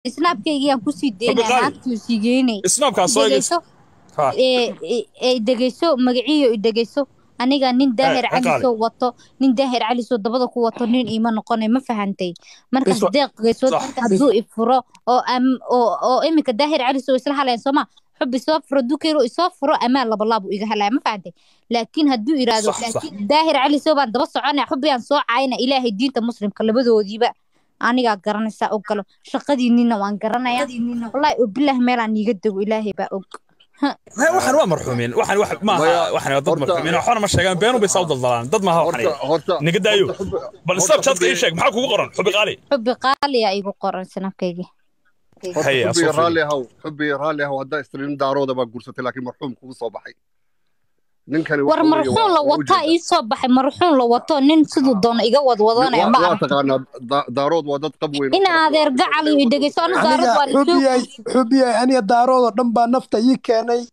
snapkayga aan ku sii deynaa naagtuu sii geynay snapka soo dhegeyso dhegeyso magaciyo dhegeyso aniga nin daahir cali soo wato nin daahir cali soo dabada ku wato nin iima noqonay ma fahantay markaas deeqgeyso haduu ifuro oo imika daahir cali soo isla haleen Soomaa xubbi soo furo dukeero isoo furo amaan laba laabo iga halaa ma fahantay laakiin haduu iraado daahir cali soo baan daba soconay xubbi aan soo caayna ilaahay diinta muslimka labadoodiiba aniga garanaysa oo galo shaqadiinina waan garanaya wallahi oo billah meelaan iga dago ilaahay baa og waxaan waa marxuumin waxaan ma waxaan dad marxuumin waxaan ma sheegan beenu bay soo daldalaan dad ma waxaan niga daayo bal sabab chat ka sheeg maxaa kugu qoran xubbi qaali ay igu qoran sanadkayga xubbi raali haw hadda istrin daarooda ba guursatay laakiin marxuum kugu soo baxay ninkani war marxuum la wata ii soo baxay marxuum la wato nin sidoo doona iga wadwadanaya ma aha taqaana daarood waa dad qab weyn in adeer gacal iyo dhageyso anu daarood waan xubbi aniga daarooda dhan baa nafta ii keenay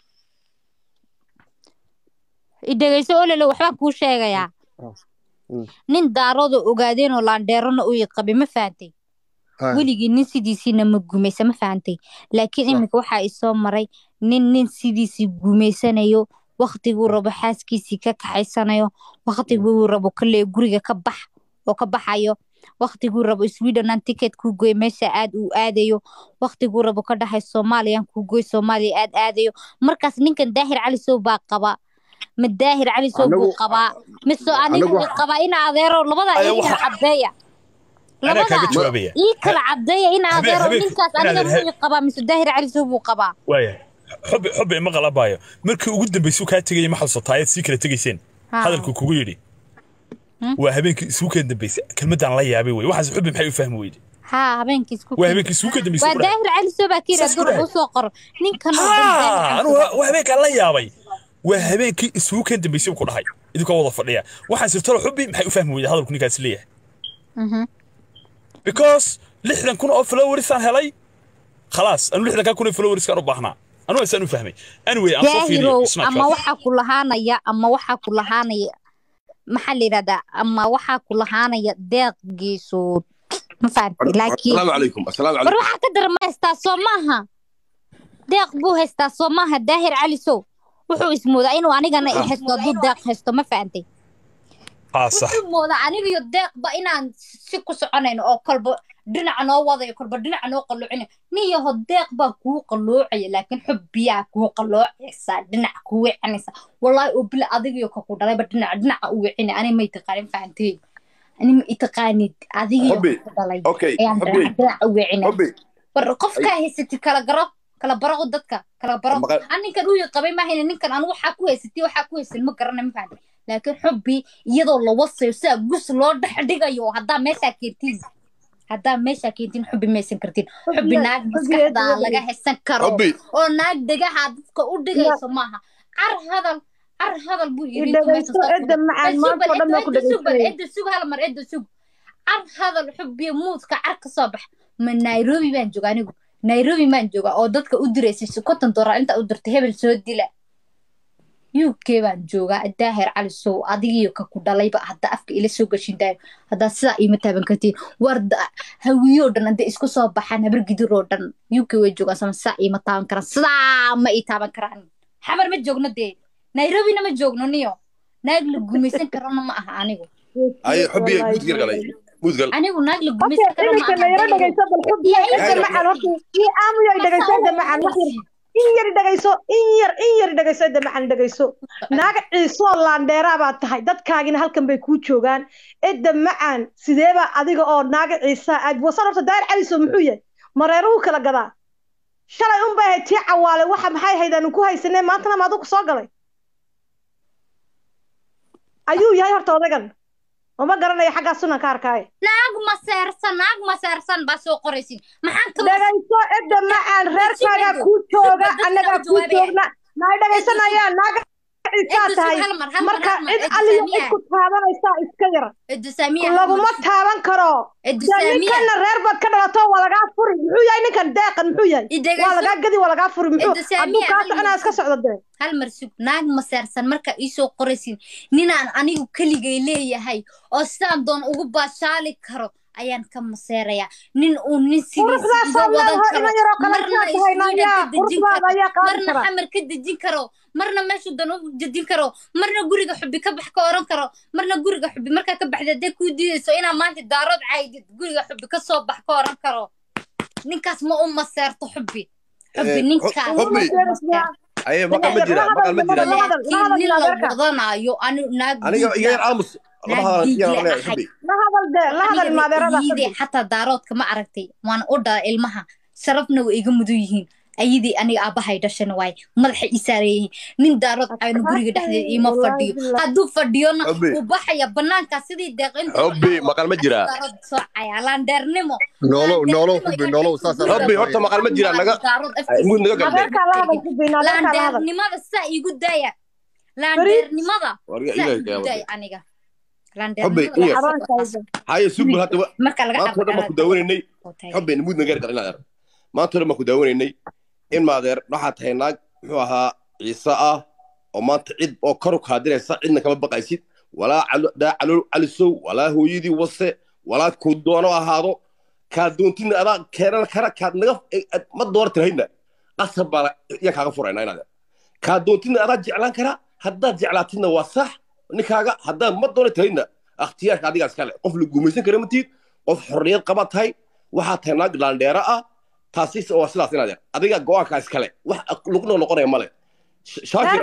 dhageyso olole waxba ku sheegaya nin daarooda ogaadeen oo laandheerana uu yaqabi ma faantay weligii nin sidiisina ma gumaysa ma faantay laakiin imika waxa ay soo maray nin sidiisi gumaysanayo waqtigu rabo xaaskiisii ka kaxaysanayo waqtigu rabo kale guriga ka bax oo ka baxayo waqtigu rabo Sweden aan ticket ku gooy meesha aad u aadayo waqtigu rabo ka dhaxay Soomaaliya ku gooy Soomaaliya aad aadayo markaas ninkan daahir cali soo baa qaba ma daahir cali soo buu qaba miso anigu qaba in adeero labada ay cabeeya أنا كابي جوابية. إيكل عبدية إن أدير منكاس أنا مو قبا مس داهر على سوبو قبا. ويا حبي ما غلا بايو مركي وجود بيسوق هاتجي محل صطايات سيكرة تجيسين هذا الكوكويري. وهبينك سوق الدبيس كلمة عن الله يا أبي وواحد حبي محيو فهم ويدي. ها هبينك سوق. وهبينك سوق الدبيس. وداهر على سوبا كيرا دور وسوقر نينكنا. أنا وهبينك الله يا أبي وهبينك سوق الدبيس وكل هاي إذا كان وظف ليه واحد سوتر حبي محيو فهم ويدي هذا الكوني كاس ليه. because لحنا نكون فلوريس عن هلاي خلاص أنا لحنا كنا فلوريس كانوا بحنا أنا إنسان فهمي anyway I'm so feeling أما وحى كلها نيا أما وحى كلها نيا محل ردا أما وحى كلها نيا داق جيسو ما فهمت لكن السلام عليكم بروح أقدر ما استاسومها داق بوه استاسومها داهر علي سو وحو اسمه ده إنه أنا جانا يحس ضد داق هستو ما فهمتي صح موضع aniga iyo deeq ba inaan si ku soconayno oo kalba dhinac noo wadayo kalba dhinac noo qalluucina niyo deeq ba ku qalluucay laakiin xubbiya ku qalluucaysa dhinac ku wicinaysa wallahi oo bil adiga iyo ka ku dhalay ba dhinac u wicina ani ma taqaan faantay ani ma taqaanid adiga ku dhalay dhinac u wicina war qofka haysati kala baro dadka kala baro aninkan uu qabay ma hayna ninkan anu waxa ku haysati waxa ku haysan ma garanay ma faantay لكن حبي يضل لوصي وسا قص لو دحدغايو هدا ميشا كيرتين حبي ميسن كرتين حبي ناق مسكحدا لغا حسن كرو او ناق دغها ددك او دغيسو ماها عر هذا بو يريد ادم مع ما فدم ku dhageysto suuq hal mar suuq عر هذا الحب يموت كعر كصبح من نيروبي بان جوغا anigu نيروبي maan jooga oo dadka u direysay $50 inta u dirtay hebel soo dila UK baan joogaa daahir cali soo adigiyo ka ku dhalayba hadda afka ila soo gashin daay hadda sida ima taaban kartiin warda hawiyo dhan inta isku soo baxaan habar gidiroo dhan UK way joogaa sama saa ima taaban karaan sida ma i taaban karaan xamar ma joogno de Nairobi na ma joogno niyo naag la gumaysan karana ma aha anigu ay xubbiye mudgal anigu naag la gumaysan karana ma aha dhageyso bal xubbiye inta macaan horta ii aamuyo dhageyso macaan in yar dhageyso macaan dhageyso naaga ciiso laandheera baa tahay dadkaagina halkan bay ku joogaan edda macaan sideeba adiga oo naaga ciisa aad wasan horta daahir cali soo muxuu yahay mareeruhu kala gadaa shalay un baa tii cawaale waxa maxay haydaan ku haysanay maantana ma adigu soo galay ayuu yahay horta odagan وما قرنا حاجة سنة كاركاي ناق مسيرسن بس وقريسين ما حنك دغيسو ابدا معان غير كاغا كوتوغا انغا كوتوغنا ما دغيسنا يا ناق عيساتاي marka cid aliyo isku taabanaysa iska yar idsaamiya lagu ma taaban karo idsaamiya reer bad ka dhalato waa laga furi muxuu yahay ninkan deeqan muxuu yahay waa laga gadi waa laga furi muxuu adu ka ana iska socdo hal mar sug naag maseersan marka ii soo qoraysin ninaan anigu kaligay leeyahay oo sidaan doon ugu baashaali karo ayaan ka maseeraya nin uu nin sidiisa iga wadan karo marna xamar ka dejin karo marna meeshu dan u jedin karo marna guriga xubbi ka bax ka oran karo marna guriga xubbi markaa ka baxda dee ku diidayso inaa maanta daarood caydid guriga xubbi ka soo bax ka oran karo ninkaas ma u maseerto xubbi ninkaas أيه مقال مجرى nin la wadanayo aniga iga yar aamus xataa daaroodka ma aragtay waan u dhala ilmaha sharafna way iga mudan yihiin ayadii aniga aabahay dhashan waay madaxa ii saareeyay nin daarood aynu guriga dhexdeeda iima fadhiyo hadduu fadhiyona uu baxaya banaanka sidii deeqin xubbi maqal ma jira soo cayaalaan dheernimo xubbi horta maqal ma jira naga mud naga galbe laandheernimada saa igu daya laandheernimada saa igu daya aniga حبي إيه هاي سوق هذا ما ترى ما كداونيني حبي نمود نجار قلنا ما ترى ما كداونيني إن ما غير راحت هناك هوها عيسى وما تعد أو كروك هذا إنك ما بقى يصير ولا على السوق ولا هو يدي وصي ولا كودونا هذا كادون تين أنا كرا كاد نقف ما دورت هنا قصب على يا كافور هنا كادون تين أنا جعلان كرا هذا جعلاتنا وصح ninkaaga haddaan ma doonata hayna اختيارك adiga iskale qof la guumaysan kara matid qof xorriyad qaba tahay waxa tahay naag laandheera ah taasi oo sidaas inaad adiga go'aanka iskale wax lagu noqonay male shaakir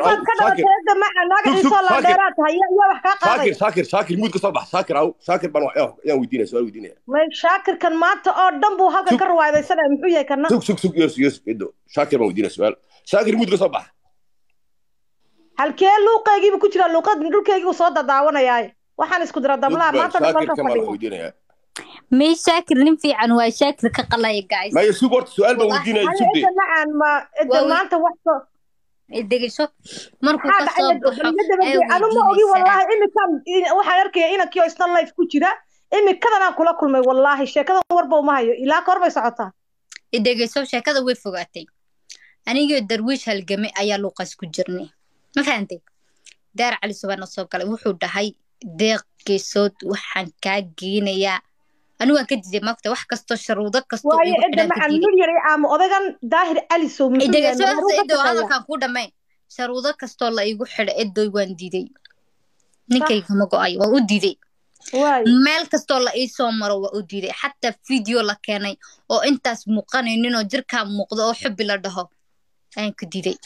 shaakir mood ka soo bax shaakir baan ayaan weydiinay su'aal weydiinay ma shaakir kan maanta oo dhan buu halka ka rawaadaysanay muxuu yahay kana sug yes ido shaakir baan weydiinay su'aal shaakir mood ka soo bax halkee luuqaygiiba ku jira luuqad dhulkaygiiba soo dadaawanayay waxaan isku dira damlaa maanta shaakir kama weydiinaya مي شاكر نم في عن واي شاكر كقلاي جايز ما يسوق سؤال بودينا يسوق أنا معن ما إذا ما أنت وحده إدقي شو مركو أنا ما أقول والله إني كان وحيرك إنك يا إسنا الله يفكوا كذا إني كذا أنا كل ما والله الشيء كذا وربه ما هي إلا قرب يسعطها إدقي شو شيء كذا ويفوقاتي أنا يجي الدرويش هالجميع أيا لوقاس كجرني ما فهمتي دار على سبحان الصوت كله وحود هاي دق صوت وحن كاجينيا أنا كدي ما كنت واحد كستو شروطك كستو واي إذا مع المليار عام أذا ظاهر أليسو إذا سو هذا كان كودا ما شروطك كستو الله يقول حد إدو يوان ديدي نكى كم قاي وأوديدي مال كستو الله إيسو مرة وأوديدي حتى فيديو لكاني أو أنت مقنع إنه جركا مقدار حب لده أنا كديدي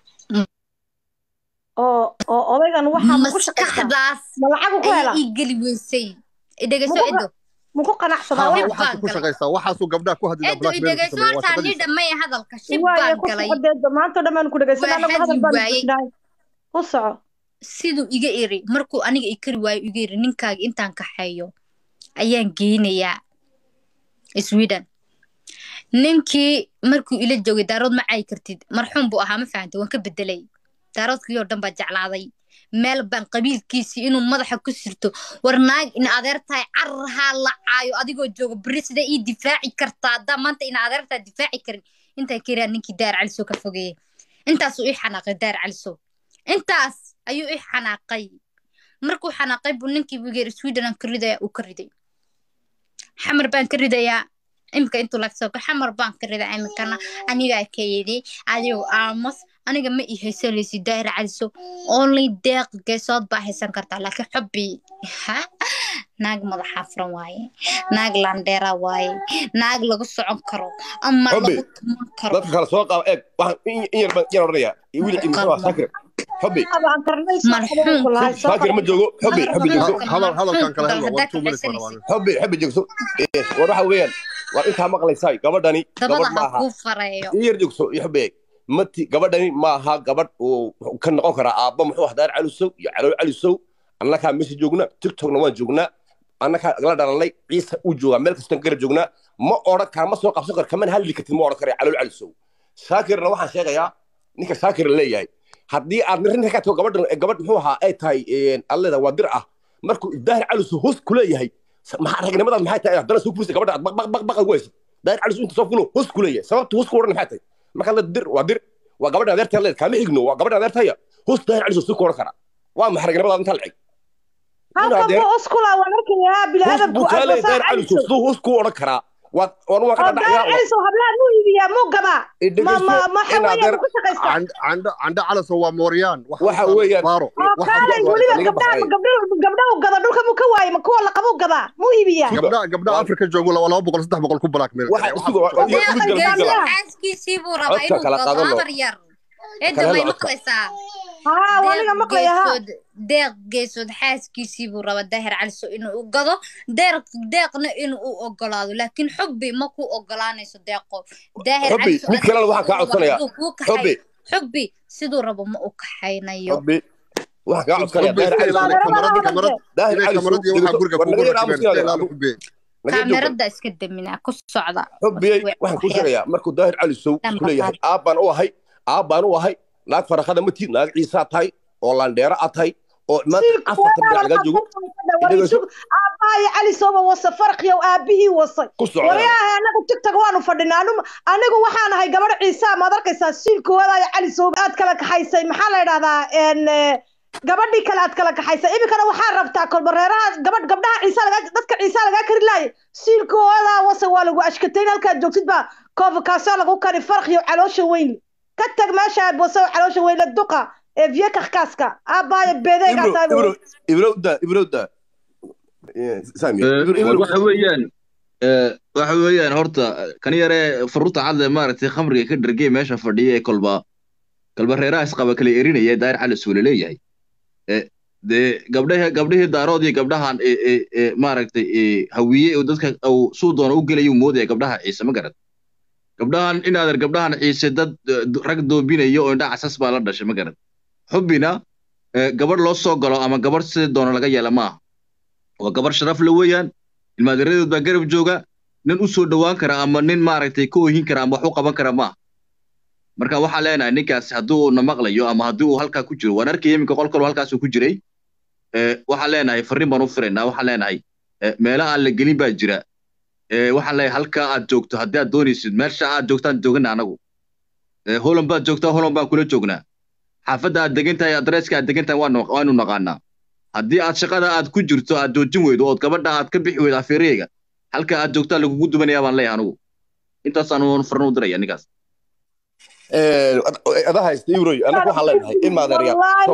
أو أذا واحد مسكحداس ملعبه كهلا يقلب ويسي إذا سو إدو muku qanacsada waxa ku shaqeysaa waxa soo gabdhaha ku hadida black men waa taani dhamay hadalka shib baan galay maanta dhamaan ku dhageysanaa hadal baan ku soco sidoo iga iri markuu aniga i kari waayo iga iri ninkaaga intaan ka xayo ayaan geynayaa Sweden ninkii markuu ila joogay daarood ma ay kartid marxuum buu ahaa ma fahantay waan ka bedelay daaroodkii oo dhan baa jeclaaday meel baan qabiilkiisii inuu madaxa ku sirto warnaag in adeertahay carraha la caayo adigoo jooga brisda ii difaaci kartaa haddaa maanta in adeertaa difaaci karin intaa kiraan ninkii daar caliso ka fogeeyey intaasuu ii xanaaqay daar caliso intaas ayuu ii xanaaqay markuu xanaaqay buu ninkii wigeer Sweden aan ka ridaya uu ka riday xamar baan ka ridayaa imka intuu lagso xamar baan ka ridaa imkana aniga ka yiri adigu aamus aniga ma ii haysanaysi daahir caliso only deeq geesood baa haysan kartaa laakiin xubbi naag madaxa furan waaye naag landheera waaye naag lagu socon karo ama lagu tuman karo dadka kala soo qaab eeg waxaan in yar baan oranaya wiil imisa waa sakir xubbi sakir ma joogo xubbi hadalkan kala hadlo waa tuumalis marwaan xubbi joogso war waxa weeyaan waa inta maqlaysay gabadhani gabadh ma aha yar joogso xubbi mati gabadhani ma aha gabadh oo ka noqon kara aabba muxuu hadaan calisow iyo calisow annaka meesha joogna TikTokna waan joognaa annaka la dhalanay ciisa uu jooga meel kasta gar joognaa ma oran kara ma soo qabsan kar kaman halli katid ma oran kara calisow shaakirna waxaan sheegayaa ninka shaakir leeyahay haddii aad ninka ka tago gabadh muxuu ahaa ay tahay allada waa dir ah markuu daahir calisow hoos ku leeyahay maxaa ragnimada maxay tahay haddana soo fursa gabadha baq weys daahir calisow inta soo fulo hoos ku leeyahay sababtu hoos ku oran maxay tahay marka la dir waa gabadha adeertay leed kama xigno waa gabadha adeertay hoos daahir calisow soo koran kara waa maxragnimada inta lacag halkan buu uskula wararkaya bila adabku ay daahir cali soo usku oran kara waa ka dhacaya caliso hablaha muu iibiyaa muu gadaa ma xawayaan ku shaqaysta عند على سوا موريان waxa weeyaan gabdhaha gada dhulka muu ka waayay ma kuwa la qabo gadaa muu iibiyaa gabdhaha Afrika joogo 200 300 ku black mail xaaskiisii buu rabaa inuu gado habar yar inta way maqlaysaa waniga maqlaya deeq geesood xaaskiisii buu rabaa daahir caliso inuu gado deeqna inuu ogolaado laakiin xubbi ma ku ogolaanayso deeqo daahir caliso mid kale waxa ka codsanaya xubbi siduu rabo ma u kaxaynayo xubbi waxa ka codsanaya daahir caliso waxa guriga ku kaamirada iska daminaa ku socda xubbi waxaan ku sheegayaa markuu daahir caliso isku leeyahay aaban u ahay naag faraqada ma tiid naag ciisa tahay oo laandheera tahay oo maanta afarta laga joogo aabbahay cali sooba wasa farqiyo aabihii wasay wariyaha anagu tiktok waanu fadhinaa anigu waxaan ahay gabadh ciisa ma arkaysaa siilkooda cali sooba aad kala kaxaysay maxaa la yiraahdaa gabadhii kale aad kala kaxaysay imikana waxaa rabtaa kolbareeraha gabdhaha ciisa dadka ciisa laga kari laayay siilkooda wasa waa lagu ashkatayn halkaad joogtid baa koofkaasoo lagu kari farqiyo caloosha weyn كتر ماشي بوسو حلوش وين الدقة فيك خكاسكا أباي بديك أتابع إبرودا سامي وحويان هرتا كان يرى فروت عاد مارتي خمري كدر جي ماشي فرديه كلبا ريراس قبل كل إيرين يا داير على السولية ده قبله دارودي قبلها مارتي هوية ودك أو سودان أوجل يوم مودي قبلها عيسى ما قرد gabdhahan inaad gabdhahan ciise dad rag doobinayo oo indha casas baa la dhashay ma garad xubbina gabadh loo soo galo ama gabadh sida doona laga yeela ma waa gabadh sharaf la weeyaan ilmaadareedood baa garab jooga nin u soo dhawaan kara ama nin maaragtay ka oohin kara ama wax u qaban kara ma marka waxaa leenahay ninkaas hadduu na maqlayo ama haddii uu halkaa ku jiro waan arkay iminka qolkalo halkaasuu ku jiray waxaan leenahay farriin baan u firaynaa waxaan leenahay meelaha aan la gelin baa jira waxaan leeyahay halka aad joogto haddii aad doonaysid meesha aad joogtaan joogana anagu holan baad joogtaa holan baan kula joognaa xaafadda aad degan tahay adreeska aad degan tahay waanu naqaanaa haddii aad shaqada aad ku jirto aad joojin weydo ood gabadha aad ka bixi weydo afeereyga halka aad joogtaa lagugu dubanaya baan leeyahay anigu intaasaan farno u diraya ninkaas adaha istiibroy anagu waxaan leenahay in maadeerya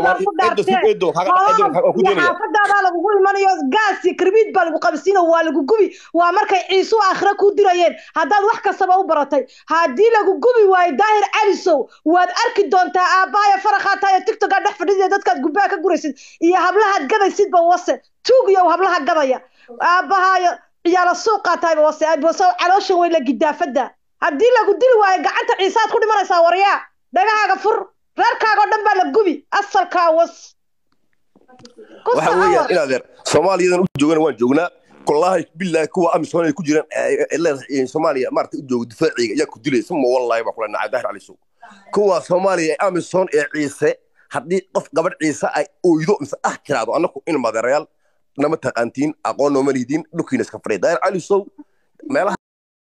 xaafadaada lagugu imanayo gaasi karbid baa lagu qabsiino waa lagu gubi waa markay ciisu aakhira ku dirayeen haddaad wax kastaba u baratay haddii lagu gubi waayo daahir calisow waad arki doontaa aabbaaya farakhaatayo tiktok dhex fadhida dadkaad gubbaha ka guraysid iyo hablahaad gadaysidba wase tuugiyo hablaha gadaya aabbahaayo ciyaala suuqaa tahayba wase aadboso caloosha weyn la gidaafada haddii lagu dili waayo gacanta ciisaad ku dhimanaysaa waryaa dhagahaaga fur reerkaaga oo dhan baa la gubi asalkaa was waxa weeyaan inaadeer soomaaliyadan u joogana waan joognaa kullaahi billaahi kuwa amisoon ay ku jiraan leedahay soomaaliya maartay u joogo difaaciga ayaa ku dilaysa ma wallaahi baa kula nacay daahir calisow kuwa soomaaliya amisoon ee ciise haddii qof gabadh ciise ay ooydo mise tiraado annaku in madeerayaal nama taqaantiin aqoon nooma lihidiin dhulkiina iska fadhiya daahir calisow meelaha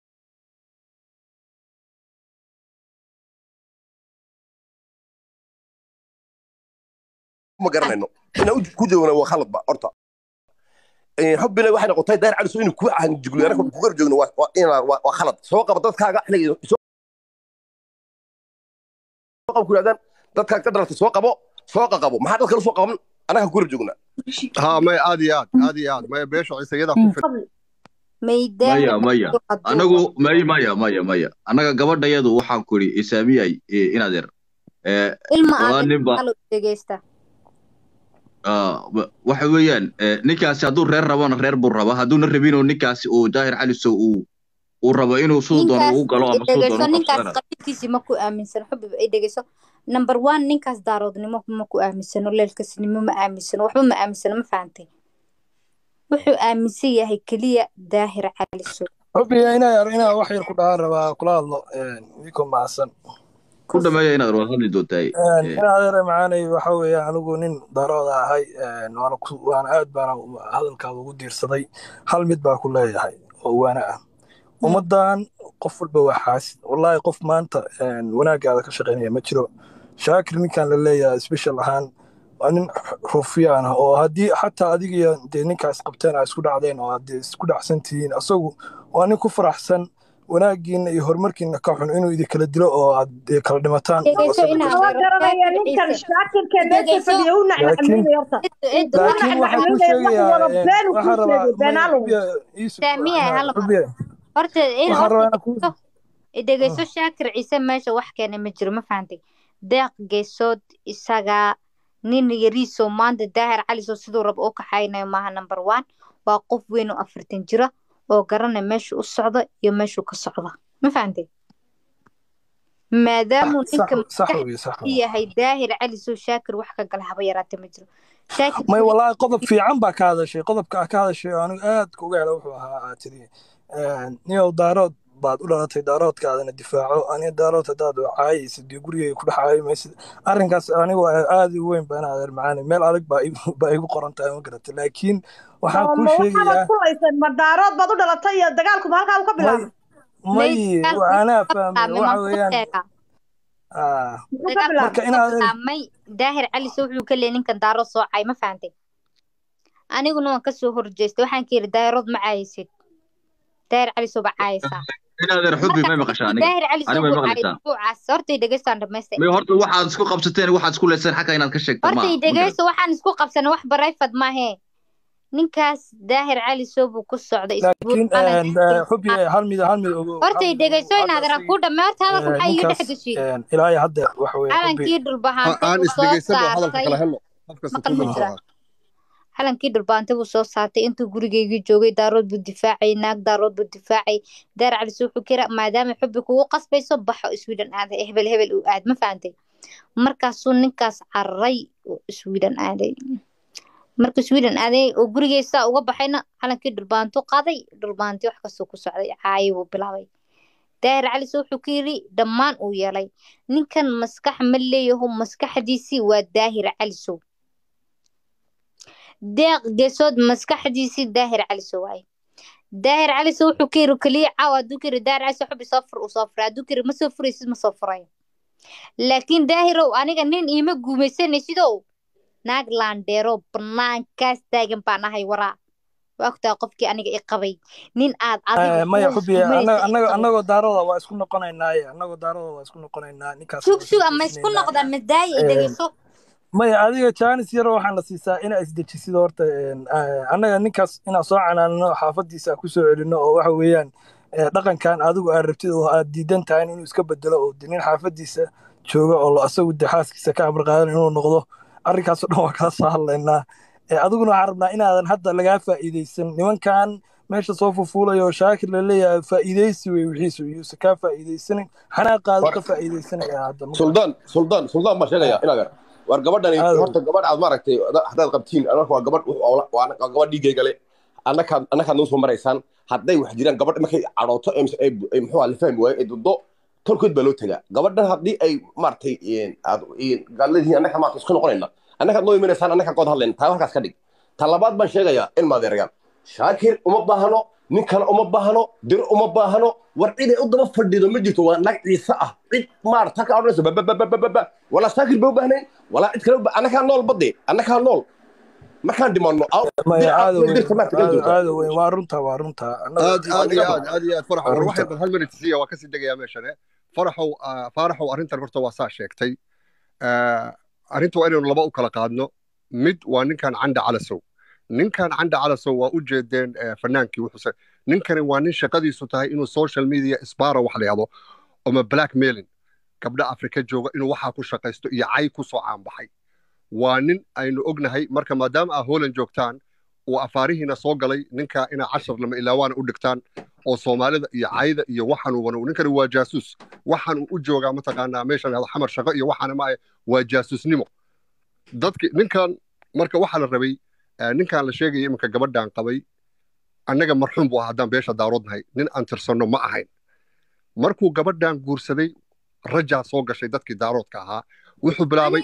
ما قرنينه إنه كده ولا خلط بقى أرتا حبنا واحد قطعي داير على سوين كوع عن جقول أنا كنت بقول جقول وخلط سواء قبضت كاجا إحنا سواء كل هذا ضد كقدر سواء قبو ما حد كل سواء قبل أنا كقول جقولنا ها ما عاديات ما بيش عيسى يدا كفر مايا أنا مايا أنا قبل دايدو وحنا كوري إسامي إنادر waxa weeyaan ninkaasi hadduu reer rabana reer buu rabaa hadduuna rabinoo ninkaasi uu daahir calisow uu rabo inuu suu doono ugu galo ama suu doono ninkaas qabiilkiisi ma ku aaminsan xubbi ay dhegeyso number 1 ninkaas daaroodnimo ma ku aaminsano leelkasnimo ma aaminsano waxba ma aaminsano ma fahantay wuxuu aaminsan yahay kaliya daahir calisow xubbi inaa wax yar ku dhahan rabaa kula hadlo wiiko macsan kudhameeya inaad hadli doontahay inaad macaanay waxa weeye anigu nin darooda ahay waan aad baan hadalkaada ugu diirsaday hal mid baa ku leeyahay oo waana ah ummadan qof walba waa xaasid wallaahi qof maanta wanaagaada ka shaqaynaya ma jiro shaakir ninkan la leeyahay special ahaan nin rufiyaan ah oo haddii xataa adiga dee ninkaas qabteen ay isku dhacdeen oo haddii isku dhacsan tihiin asagu waa nin ku faraxsan wanaagiina iyo horumarkiina ka xun inuu idin kala dilo oo aad kala dhimataan laakiin waxaa ku sheegayaa dhegeyso shaakir ciise meesha wax keena ma jiro ma fahantay deeq geesood isaga nin yariisoo maanta daahir caliso siduu rabo u kaxaynayo maaha number 1 waa qof weyn oo 40 jira oo garanay meesha u socdo iyo meesha ka socdo ma fahantay maadaama ninka yahay daahir caliso shaakir wax ka gal haba yaraatay ma jiro shaakir may wallahi qodob fiican baa ka hadashay qodobka ka hadashay anigu aad ku gaalo wuxuu ahaa tiri niyow daarood baad u dhalatay daaroodkaadana difaaco aniga daarood hadaad caayaysid dee gurigeyga ku dhaxaayay maysid arrinkaas anigu aad u weyn baan adeer macaani meel adag baa igu qoran tahay ma garata laakiin waxaan kuu sheegayaa ma daarood baad u dhalatay iyo dagaalku ma halkaa ka bilaabay may anaa fahmay waxa weeyaan marka inaad daahir cali soo wuxuu ka leeyahay ninkan daaro soo caay ma fahantay aniguna waan ka soo horjeestay waxaan ka yiri daarood ma caayaysid daahir cali soo caayaysaa inaad xubbi ma maqashaan daahir cali soo caayay horta dhageystaan dhameystay may horta waxaad isku qabsateen waxaad isku leesan xaqa inaad ka sheegto ma horta dhageyso waxaan isku qabsanay wax barayfad ma ahe ninkaas daahir cali soo buu ku socday laakiin xubbi hal mid ogo horta dhageyso inaad ra ku dhameerta hadalka waxa iga dhex gashay ilaahay hadda wax weey calankii dhulbahaantay aan isdhegeysano hadalka kala helno qofka calankii dhulbahaantay buu soo saartay intuu gurigeygii joogay daarood buu difaacay naag daarood buu difaacay daahir cali soo wuxuu kira maadaama xubbi kugu qasbayso baxo Sweden aad hebel u aad ma fahantay markaasuu ninkaas carray Sweden aaday markii Sweden aaday oo gurigeisa uga baxayna calankii dhulbaanto qaaday dhulbaantii wax ka soo ku socday caayay uu bilaabay daahir cali soo wuxuu kiri dhamaan uu yeelay ninkan maskax ma leeyahay maskaxdiisii waa daahir cali soo deeq geesood maskaxdiisii daahir cali soo waay daahir cali soo wuxuu kiri kaliya caawa dukiri daahir cali soo xubbi safar dukiri ma soo furaysid ma soo furay laakiin daahirow aniga nin iima guumaysanaysidoo naag laandheero banaankaas taagan baan ahay waraa waqtiga qofkii aniga i qabay nin aad adiga maya xubbi anagoo daarada waa isku noqonaynaa ninkaas sug ama isku noqda madaay dhageyso maya adiga jaanis yar waxaan la siisaa inaa isdejisid horta annaga ninkaas inaan soo canaanno xaafadiisa ku soo celino oo waxa weeyaan dhaqankan adigu aad rabtid oo aad diidan tahay inuu iska bedelo oo nin xaafadiisa jooga oo asagu xaaskiisa ka amar qaadan inuu noqdo arrinkaas oo dhan waa kala soo hadlaynaa adiguna waxaan rabnaa inaadan hadda lagaa faa'iidaysan nimankan meesha soo fufuulayo shaakir la leeyahay faa'iidaysi wey wixiisu iyuusa kaa faa'iidaysanin xanaaqaadu ka faa'iidaysanaya hadda suldaan baa sheegaya inagar war gabadhani horta gabadh aad maaragtay haddaad qabtiin anaka waa gabadh dhiigayga le annakaad noo soo maraysaan hadday wax jiraan gabadh markay cadhooto muxuu la fahmi waayo duddo tolkood baa loo tagaa gabadhan haddii ay maaragtay gaaladihiin annaka maarta isku noqonayna annakaad noo imanaysaan annaka qood hadlayna taa halkaas ka dhig ta labaad baan sheegayaa in maadeerayaal shaakir uma baahno nin kale uma baahno dir uma baahno war cid ay u daba fadhido ma jirto waa nag ciise ah cid maarta halkaa odhanaysa bababababa walaa shaakir ba u baahnayn walaa cid kale annakaa nool badde annakaa nool markaan dhimanno waa runtaa aad iyo aad faraxow war waxay hal minute siiya waa kasii degayaa meeshane faaraxow arrintan horta waa saa sheegtay arrinta waa inaynu laba u kala qaadno mid waa ninkan candha calasow waa u jeedeen fanaankii wuxuuse ninkani waa nin shaqadiisu tahay inuu social media isbaara wax la yahdo ama blackmailing gabdha afrika jooga inuu waxaa ku shaqaysto iyo cay ku soo caanbaxay waa nin aynu ognahay marka maadaama aa Holland joogtaan oo afaarihiina soo galay ninka ina 10 lama ilaawana u dhigtaan oo Soomaalida iyo cayda iyo waxan uu ninkani waa jaasuus waxan uu u joogaa mataqaanaa meeshan hada xamar shaqo iyo waxan ma waa jaasuusnimo dadki ninkan marka waxa la rabay ninkan la sheegay iminka gabadhan qabay annaga marxuum buu haddaan beesha daaroodnahay nin aan tirsanno ma ahayn markuu gabadhan guursaday rajaa soo gashay dadkii daaroodka ahaa wuxuu bilaabay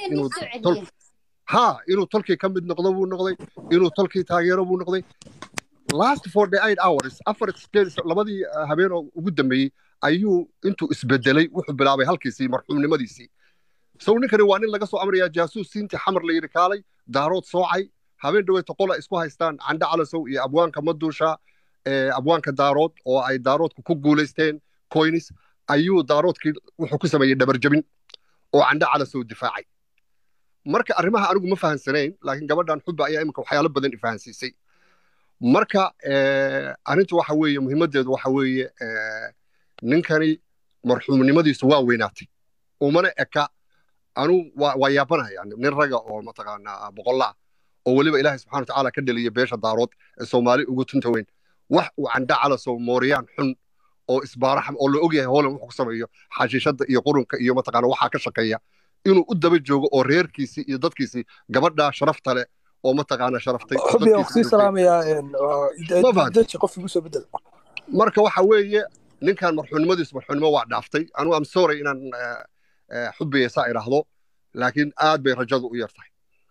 inuu tolkii ka mid noqdo buu noqday inuu tolkii taageero buu noqday last 48 hours labadii habeen oo ugu dambeeyey ayuu intuu isbedelay wuxuu bilaabay halkiisii marxuumnimadiisii سو نكري وانين لقى سو أمر يا جاسوس سنتي حمر لي ركالي دارود صوعي هبين دوي تقول إسكو هايستان عند على سو أبوان كمدوشة أبوان كدارود أو أي دارود كوجولستين كوينس أيو دارود كي وحكوا سمي دبر جبين وعند على سو دفاعي مركا أرمها أنا ما فهم سنين لكن قبل أن حب أي أمك وحياة بدن يفهم سيسي مركا أنت وحوي مهمة جد وحوي ننكري مرحوم نمدي سوا ويناتي ومن أكا أنا ويابنا يعني من الرجع أو مثلا بقولها أولي بإله سبحانه وتعالى كده اللي يبيش الدارات الصومالي وقلت أنت وين وعنده على سو موريان حن أو إسبارح أو اللي أجيه هو اللي محكسم إياه حاجة شد يقولون كإياه مثلا وحكي شقية إنه قدام الجو أو رير كيسي يضد كيسي قبل شرفت له أو مثلا شرفتي حبي أختي سلام يا دش قف بوسه بدل مركا وحوي نين كان مرحوم نمدي مرحوم ما وعد عفتي أنا أم سوري إن حبي سائر هذا لكن آد بيرجعوا ويرتاح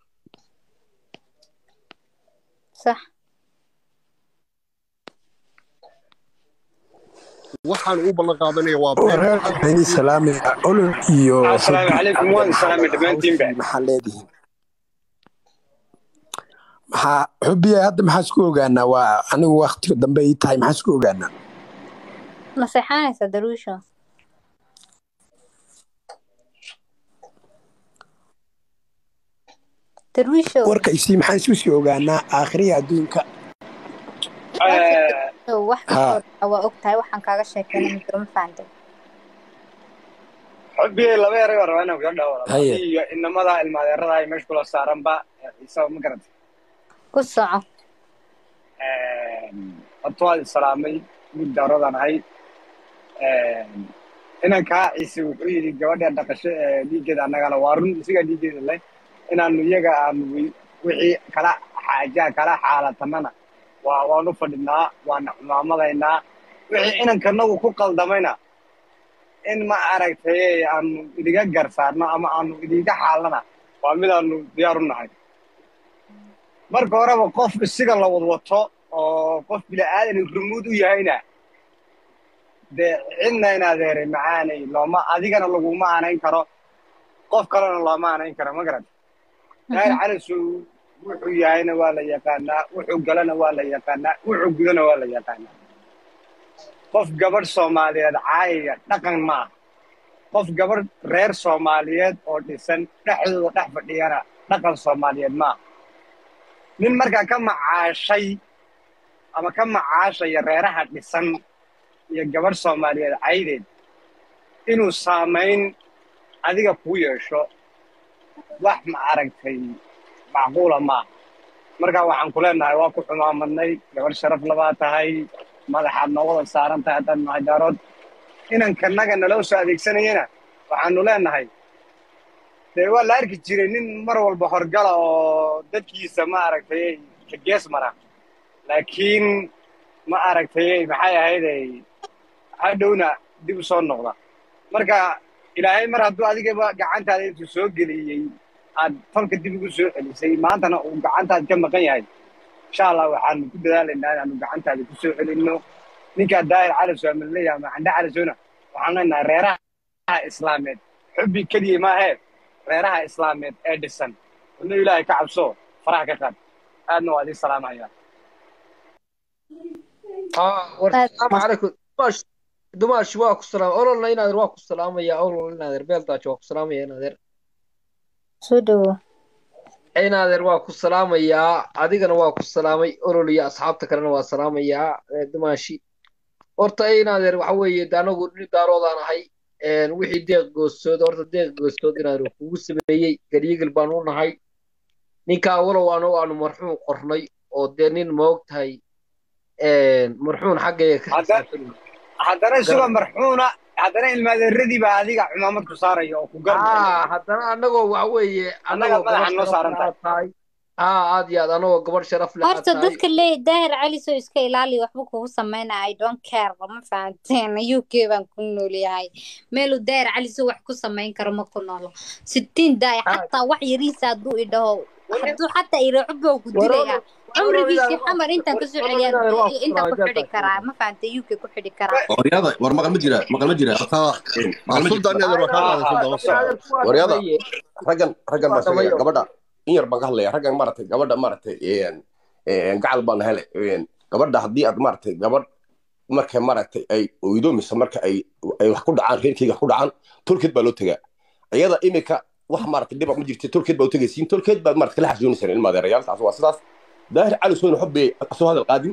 صح waxaan u ballan qaadanaya waa been salaam olol iyo assalaamu calaykum waan salaamay dhamaantiinba maxaa leedihiin maxaa xubiya hadda maxaa isku ogaanaa waa anigu waqtiga dambe ii tahay maxaa isku ogaanaa naseexanaysa daruusha warka isii maxaa isku sii ogaanaa aakhiriya adduunka wax waa ogtahay waxaan kaaga sheekeynay ma fahanteen حبي لبا يرى ورا أنا ويا داورا هي إنما ذا الماديرة هاي مش كل صارم با يسوي مقرد قصة أطوال السلامي من دارو ذا هاي إن كائسو في جواد الدكش دي كده أنا قال وارن سيجا دي كده لي إن نيجا وحي كلا حاجة كلا حالة تماما ونفدنا ونعملنا وحي إن كنا وكل دمينا إن ما أردت هي أن إذا جر صارنا أما أن إذا حالنا وعمل أن ديارنا هاي مركورة وقف بالسجل لو وضوطه وقف بلا آدم الرمود وياهنا ده عندنا هنا ذير معاني لو ما أديكنا لو ما أنا إنكره قف كلنا لو ما أنا إنكره ما قرد هاي على سو وياهنا ولا يقانا وحقلنا ولا يقانا وحقلنا ولا يقانا qof gabar Soomaaliyeed caayaya dhaqan ma qof gabar reer Soomaaliyeed oo dhisan dhaxdooda dhax fadhiyana dhaqan Soomaaliyeed ma nin marka ka macaashay ama ka macaashaya reeraha dhisan iyo gabar Soomaaliyeed caydeed inuu saameyn adiga ku yeesho wax ma aragtay macquula ma marka waxaan ku leenahay waa ku xumaamadnay gabar sharaf laba tahay madaxaad noqoda saaran tahay haddaan nahay daarood inan kanaga naloo soo adeegsanayana waxaanu leenahay dee waa la arki jiray nin mar walba horgala oo dadkiisa ma aragtay ka gees mara laakiin ma aragtay maxay ahayday hadhowna dib u soo noqda marka ilaahay mar hadduu adigaba gacantaada intuu soo geliyey aad tolka dib ugu soo celisay maantana uu gacantaad ka maqan yahay insha allah waxaanu ku dadaalaynaa inaanu gacantaada ku soo celinno ninkaa daahir cali soomal leeyahay ama candhe cali soona waxaan leenahay reeraha islaameed xubbi keliya maahee reeraha islaameed ee dhisan inuu ilaahay ka cabso faraha ka qaad aadna waa idin salaamayaa asalaamu calaykum dumaash waa ku salaam ololna inaadeer waa ku salaamaya olol inaadeer beeldaajo waa ku salaamaya inaadeer soo dhawo inaadeer waa ku salaamayaa adigana waa ku salaamay olol iyo asxaabta kalena waa salaamayaa dumaashi horta inaadeer waxa weeye anagu daaroodaan ahay wixii deeq goostood horta deeq goostood inaadeer kugu sameeyey garyigil baan u nahay ninkaa walow aanu marxuun qornay oo dee nin moog tahay marxuun xaggayga ka xisaabtan haddana isuga marxuuna haddana ilmaadeeradii baa adiga cumaamad ku saaraya oo ku garab haddana annagoo waxa weeye annagoo madaxa noo saaran tahay aad iyo aad anagoo gabadh sharaf leh horta dadka leeyahay daahir cali soo iska ilaali waxba kugu sameynaa I don't care ma fahanteen UK baan ku noolyahay meelu daahir cali soo wax ku sameyn karo ma ku noolo 60 daay xataa wax yariisa hadduu idhaho hadduu xataa iraacuba ku dilaya cumrigiisii xamar intaan kasoo celiyaa intaan ku xidhi karaa ma fahantay UK ku xidhi karaa waryada war maqal ma jira waryada raggan ma sheegay gabadha in yar baan ka hadlaya raggan maaragtay gabadha maaragtay gacal baan hele gabadha haddii aad maaragtay gabadh marka maaragtay ay oydo mise marka ay wax ku dhacaan reerkeyga wax ku dhacaan tolkeed baa loo tagaa iyada imika wax maaragtay dhib ma jirto tolkeed baa u tagaysiin tolkeed baa maaragtay kala xasuuniseen ilma adeerayaal taas waa sidaas daahir cali soo xubbi soo hadal qaadin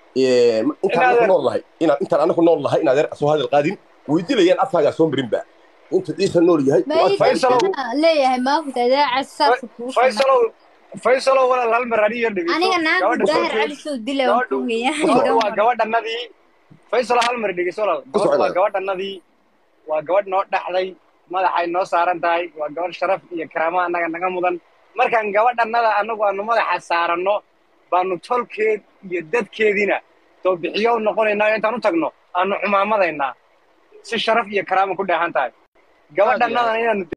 intaan anagu nool lahay in adeer soo hadal qaadin weydilayaan afkaaga soo marin baa inta diisa nool yahay leeyahay ma ogta daaca saas ku faysalo wala hal mar adiga dhigay aniga naan daahir cali soo dilay oo ku weeyaan waa gabadhanadii faysalo hal mar dhigay soo waa gabadhanadii waa gabadh noo dhaxday madaxay noo saaran tahay waa gabadh sharaf iyo karaamo annaga naga mudan markaan gabadhanada anagu aanu madaxa saaranno baanu tolkeed iyo dadkeediina soo bixiyo noqonaynaa intaan u tagno aanu xumaamadaynaa si sharaf iyo karaamo ku dheehan tahay gabadhanadana inaanu